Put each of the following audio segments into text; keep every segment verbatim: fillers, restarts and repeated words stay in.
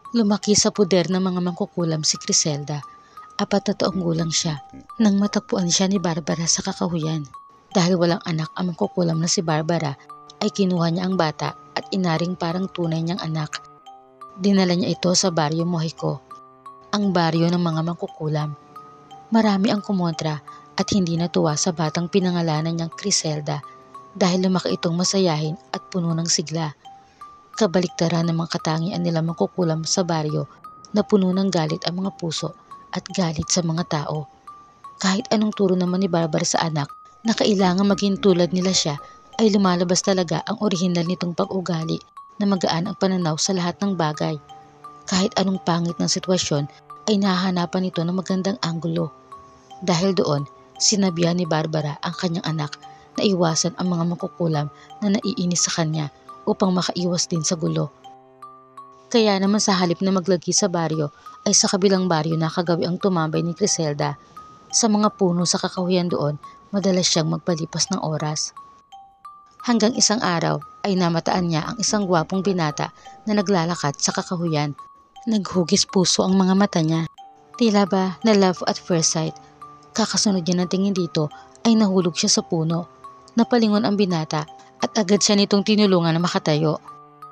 Lumaki sa puder ng mga mangkukulam si Criselda. Apat na taong gulang siya nang matagpuan siya ni Barbara sa kakahuyan. Dahil walang anak ang mangkukulam na si Barbara, ay kinuha niya ang bata at inaring parang tunay niyang anak. Dinala niya ito sa Baryo Mojico, ang baryo ng mga mangkukulam. Marami ang kumontra at hindi natuwa sa batang pinangalanan niyang Criselda dahil lumaki itong masayahin at puno ng sigla. Kabaliktaran ng mga katangian nila mangkukulam sa baryo na puno ng galit ang mga puso at galit sa mga tao. Kahit anong turo naman ni Barbara sa anak na kailangan maging tulad nila siya, ay lumalabas talaga ang orihinal nitong pag-ugali na magaan ang pananaw sa lahat ng bagay. Kahit anong pangit ng sitwasyon ay nahahanapan nito ng magandang anggulo. Dahil doon, sinabihan ni Barbara ang kanyang anak na iwasan ang mga mangkukulam na naiinis sa kanya upang makaiwas din sa gulo. Kaya naman sa halip na maglagi sa baryo, ay sa kabilang baryo na kagabi ang tumambay ni Criselda. Sa mga puno sa kakahuyan doon, madalas siyang magpalipas ng oras. Hanggang isang araw ay namataan niya ang isang gwapong binata na naglalakad sa kakahuyan. Naghugis puso ang mga mata niya. Tila ba na love at first sight. Kakasunod niya ng tingin dito ay nahulog siya sa puno. Napalingon ang binata at agad siya nitong tinulungan na makatayo.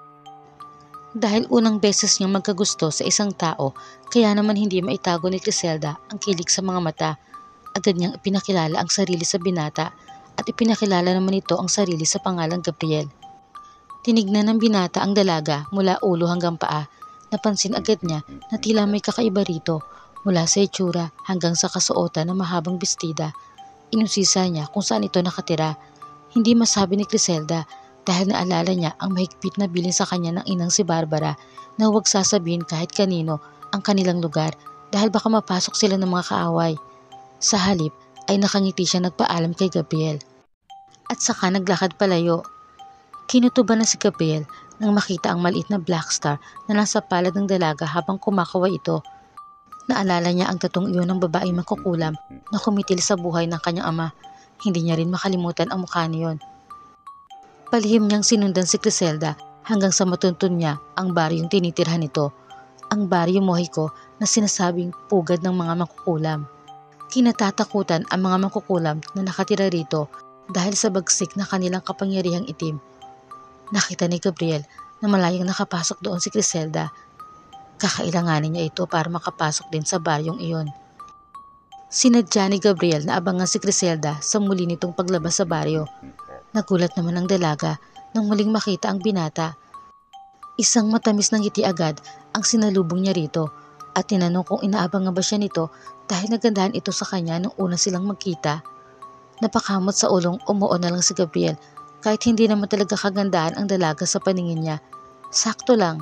Dahil unang beses niyang magkagusto sa isang tao, kaya naman hindi maitago ni Criselda ang kilig sa mga mata. Agad niyang ipinakilala ang sarili sa binata at ipinakilala naman ito ang sarili sa pangalang Gabriel. Tinignan ng binata ang dalaga mula ulo hanggang paa. Napansin agad niya na tila may kakaiba rito, mula sa itsura hanggang sa kasuotan ng mahabang bestida. Inusisa niya kung saan ito nakatira. Hindi masabi ni Criselda dahil naalala niya ang mahigpit na bilin sa kanya ng inang si Barbara na huwag sasabihin kahit kanino ang kanilang lugar dahil baka mapasok sila ng mga kaaway. Sa halip ay nakangiti siya nagpaalam kay Gabriel. At saka naglakad palayo. Kinutuban na si Gabriel nang makita ang maliit na black star na nasa palad ng dalaga habang kumakaway ito. Naalala niya ang tatong iyon ng babaeng mangkukulam na kumitil sa buhay ng kanyang ama. Hindi niya rin makalimutan ang mukha niyon. Palihim niyang sinundan si Criselda hanggang sa matuntun niya ang baryong tinitirhan nito, ang Baryo Mojico na sinasabing pugad ng mga mangkukulam. Kinatatakutan ang mga mangkukulam na nakatira rito dahil sa bagsik na kanilang kapangyarihang itim. Nakita ni Gabriel na malayang nakapasok doon si Criselda. Kakailanganin niya ito para makapasok din sa baryong iyon. Sinadya ni Gabriel na abangan si Criselda sa muli nitong paglabas sa baryo. Nagulat naman ang dalaga nang muling makita ang binata. Isang matamis ng ngiti agad ang sinalubong niya rito at tinanong kung inaabangan ba siya nito dahil nagandahan ito sa kanya nung una silang magkita. Napakamot sa ulong, umuo na lang si Gabriel kahit hindi naman talaga kagandahan ang dalaga sa paningin niya. Sakto lang.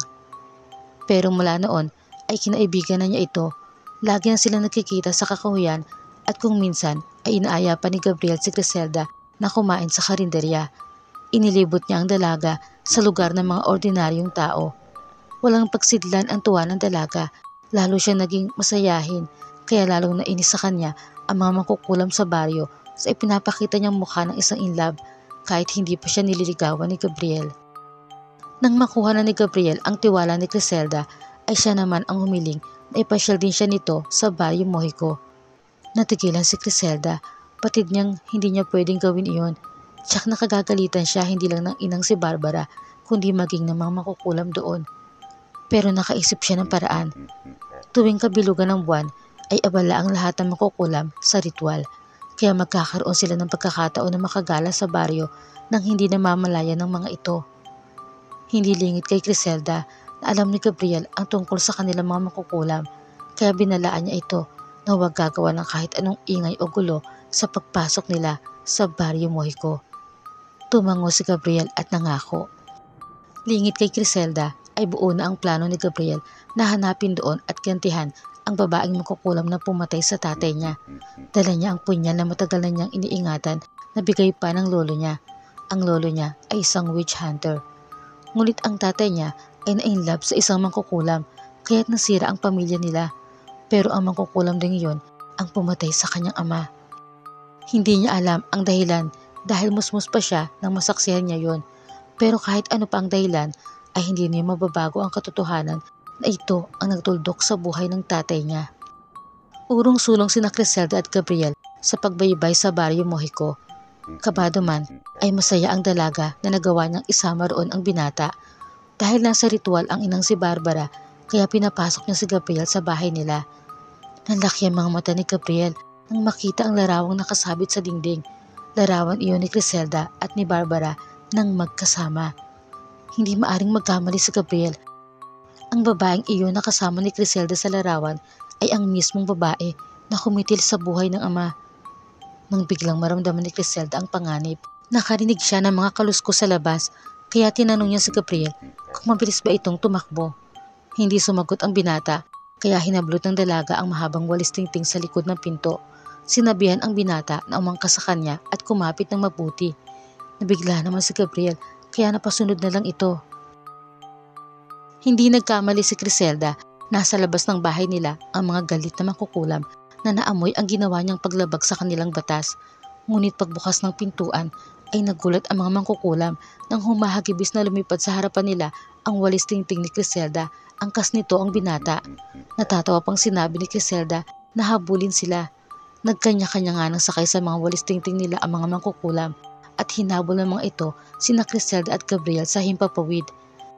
Pero mula noon ay kinaibigan na niya ito. Lagi na sila nagkikita sa kakahuyan at kung minsan ay inaaya pa ni Gabriel si Criselda na kumain sa karinderya. Inilibot niya ang dalaga sa lugar ng mga ordinaryong tao. Walang pagsidlan ang tuwa ng dalaga, lalo siya naging masayahin, kaya lalong nainis sa kanya ang mga mangkukulam sa baryo sa ipinapakita niyang mukha ng isang inlove kahit hindi pa siya nililigawan ni Gabriel. Nang makuha na ni Gabriel ang tiwala ni Criselda, ay siya naman ang humiling na ipasyal din siya nito sa Baryo Mojico. Natigilan si Criselda, patid niyang hindi niya pwedeng gawin iyon. Tsak nakagagalitan siya hindi lang ng inang si Barbara, kundi maging ng mga makukulam doon. Pero nakaisip siya ng paraan. Tuwing kabilugan ng buwan ay abala ang lahat ng makukulam sa ritual, kaya magkakaroon sila ng pagkakataon na makagala sa baryo nang hindi namamalayan ng mga ito. Hindi lingid kay Criselda na alam ni Gabriel ang tungkol sa kanilang mga makukulam, kaya binalaan niya ito na huwag gagawa ng kahit anong ingay o gulo sa pagpasok nila sa Baryo Mojico. Tumango si Gabriel at nangako. Lingid kay Criselda ay buo na ang plano ni Gabriel na hanapin doon at gantihan ang babaeng makukulam na pumatay sa tatay niya. Dala niya ang punyal na matagal na niyang iniingatan na bigay pa ng lolo niya. Ang lolo niya ay isang witch hunter. Ngunit ang tatay niya ay na-inlove sa isang mangkukulam kaya't nasira ang pamilya nila. Pero ang mangkukulam din iyon ang pumatay sa kanyang ama. Hindi niya alam ang dahilan dahil musmus pa siya nang masaksihan niya yon. Pero kahit ano pa ang dahilan ay hindi niya mababago ang katotohanan na ito ang nagtuldok sa buhay ng tatay niya. Urong-sulong sina Criselda at Gabriel sa pagbaybay sa Barrio Mojico. Kabado man ay masaya ang dalaga na nagawa niyang isama roon ang binata. Dahil nasa ritual ang inang si Barbara, kaya pinapasok niya si Gabriel sa bahay nila. Nanlaki ang mga mata ni Gabriel nang makita ang larawang nakasabit sa dingding. Larawan iyon ni Criselda at ni Barbara nang magkasama. Hindi maaring magkamali si Gabriel. Ang babaeng iyon na kasama ni Criselda sa larawan ay ang mismong babae na kumitil sa buhay ng ama. Nang biglang maramdaman ni Criselda ang panganib, nakarinig siya ng mga kaluskos sa labas, kaya tinanong niya si Gabriel kung mabilis ba itong tumakbo. Hindi sumagot ang binata, kaya hinablot ng dalaga ang mahabang walis tingting sa likod ng pinto. Sinabihan ang binata na umangkas sa kanya at kumapit ng mabuti. Nabigla naman si Gabriel, kaya napasunod na lang ito. Hindi nagkamali si Criselda. Nasa labas ng bahay nila ang mga galit na makukulam na naamoy ang ginawa niyang paglabag sa kanilang batas. Ngunit pagbukas ng pintuan ay nagulat ang mga mangkukulam nang humahagibis na lumipad sa harapan nila ang walis tingting ni Criselda. Angkas nito ang binata. Natatawa pang sinabi ni Criselda na habulin sila. Nagkanya-kanya nga nang sakay sa mga walis tingting nila ang mga mangkukulam at hinabol ng mga ito sina Criselda at Gabriel sa himpapawid.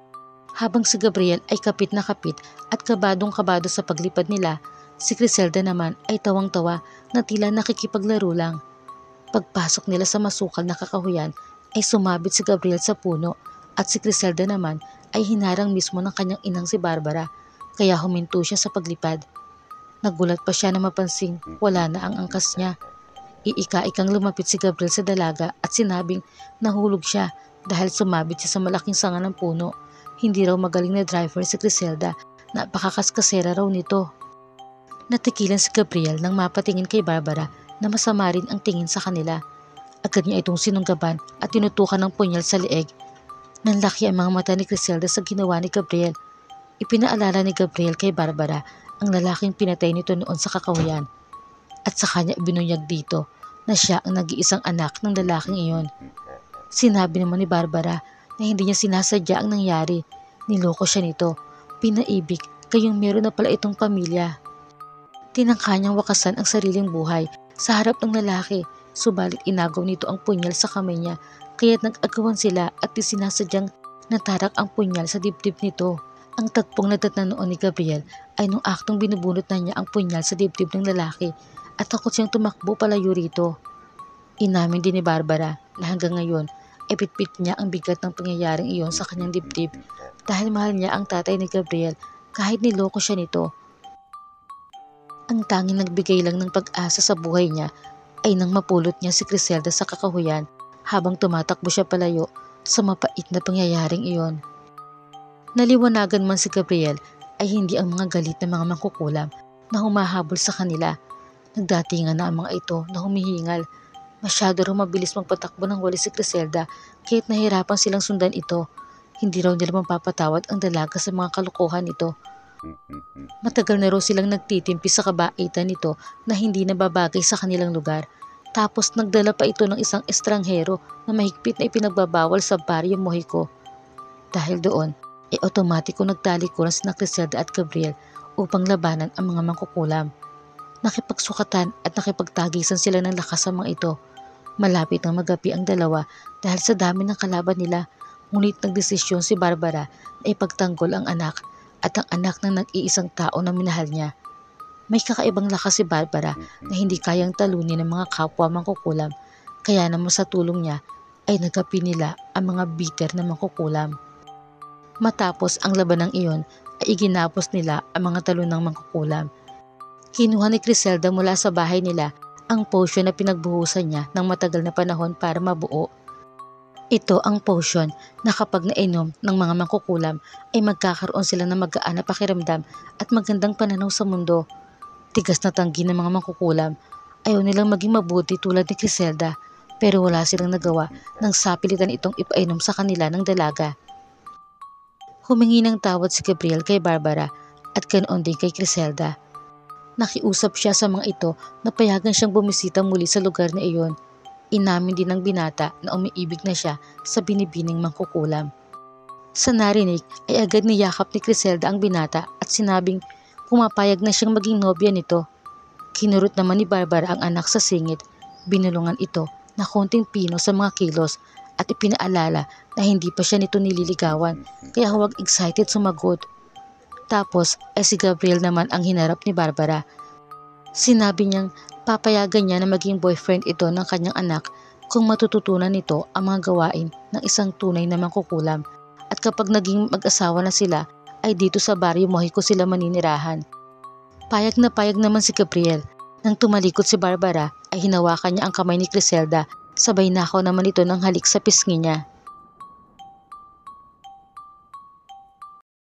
Habang si Gabriel ay kapit na kapit at kabadong-kabado sa paglipad nila, si Criselda naman ay tawang-tawa na tila nakikipaglaro lang. Pagpasok nila sa masukal na kakahuyan ay sumabit si Gabriel sa puno at si Criselda naman ay hinarang mismo ng kanyang inang si Barbara, kaya huminto siya sa paglipad. Nagulat pa siya na mapansing wala na ang angkas niya. Iika-ikang lumapit si Gabriel sa dalaga at sinabing nahulog siya dahil sumabit siya sa malaking sanga ng puno. Hindi raw magaling na driver si Criselda, napakakaskasera raw nito. Natikilan si Gabriel nang mapatingin kay Barbara na masama rin ang tingin sa kanila. Agad niya itong sinunggaban at tinutukan ng punyal sa leeg. Nanlaki ang mga mata ni Criselda sa ginawa ni Gabriel. Ipinaalala ni Gabriel kay Barbara ang lalaking pinatay nito noon sa kakahuyan. At sa kanya binunyag dito na siya ang nag-iisang anak ng lalaking iyon. Sinabi naman ni Barbara na hindi niya sinasadya ang nangyari. Niloko siya nito. Pinaibig, kayong meron na pala itong pamilya. Tinangka niyang wakasan ang sariling buhay sa harap ng lalaki, subalit inagaw nito ang punyal sa kamay niya, kaya't nag-agawan sila at isinasadyang natarak ang punyal sa dibdib nito. Ang tagpong nadatnan noon ni Gabriel ay nung aktong binubunot na niya ang punyal sa dibdib ng lalaki at takot siyang tumakbo palayo rito. Inamin din ni Barbara na hanggang ngayon ay pitpit niya ang bigat ng pangyayaring iyon sa kanyang dibdib dahil mahal niya ang tatay ni Gabriel kahit niloko siya nito. Ang tanging nagbigay lang ng pag-asa sa buhay niya ay nang mapulot niya si Criselda sa kakahuyan habang tumatakbo siya palayo sa mapait na pangyayaring iyon. Naliwanagan man si Gabriel ay hindi ang mga galit na mga mangkukulam na humahabol sa kanila. Nagdatingan na ang mga ito na humihingal. Masyado raw mabilis magpatakbo ng walis si Criselda kaya't nahirapan silang sundan ito. Hindi raw nila mapapatawad ang dalaga sa mga kalokohan nito. Matagal na raw silang nagtitimpi sa kabaitan nito na hindi nababagay sa kanilang lugar. Tapos nagdala pa ito ng isang estranghero na mahigpit na ipinagbabawal sa Barrio Mojico. Dahil doon, ay otomatiko nagtalikuran sina Criselda at Gabriel upang labanan ang mga mangkukulam. Nakipagsukatan at nakipagtagisan sila ng lakas sa mga ito. Malapit nang magapi ang dalawa dahil sa dami ng kalaban nila, ngunit nagdesisyon si Barbara na ipagtanggol ang anak at ang anak ng nag-iisang tao na minahal niya. May kakaibang lakas si Barbara na hindi kayang talunin ng mga kapwa mangkukulam, kaya naman sa tulong niya ay nagapi nila ang mga bitter na mangkukulam. Matapos ang labanang iyon ay iginapos nila ang mga talunang mangkukulam. Kinuha ni Criselda mula sa bahay nila ang potion na pinagbuhusan niya ng matagal na panahon para mabuo. Ito ang potion na kapag nainom ng mga mangkukulam ay magkakaroon sila ng magaan na pakiramdam at magandang pananaw sa mundo. Tigas na tanggi ng mga mangkukulam. Ayaw nilang maging mabuti tulad ni Criselda, pero wala silang nagawa nang sapilitan itong ipainom sa kanila ng dalaga. Humingi ng tawad si Gabriel kay Barbara at ganoon din kay Criselda. Nakiusap siya sa mga ito na payagan siyang bumisita muli sa lugar na iyon. Inamin din ng binata na umiibig na siya sa binibining mangkukulam. Sa narinig ay agad niyakap ni Criselda ang binata at sinabing pumapayag na siyang maging nobya nito. Kinurot naman ni Barbara ang anak sa singit, binulungan ito na konting pino sa mga kilos at ipinaalala na hindi pa siya nito nililigawan kaya huwag excited sumagot. Tapos ay si Gabriel naman ang hinarap ni Barbara. Sinabi niyang papayagan niya na maging boyfriend ito ng kanyang anak kung matututunan nito ang mga gawain ng isang tunay na mangkukulam. At kapag naging mag-asawa na sila, ay dito sa Barrio Mojico sila maninirahan. Payag na payag naman si Gabriel. Nang tumalikod si Barbara, ay hinawakan niya ang kamay ni Criselda, sabay nakaw naman ito ng halik sa pisngi niya.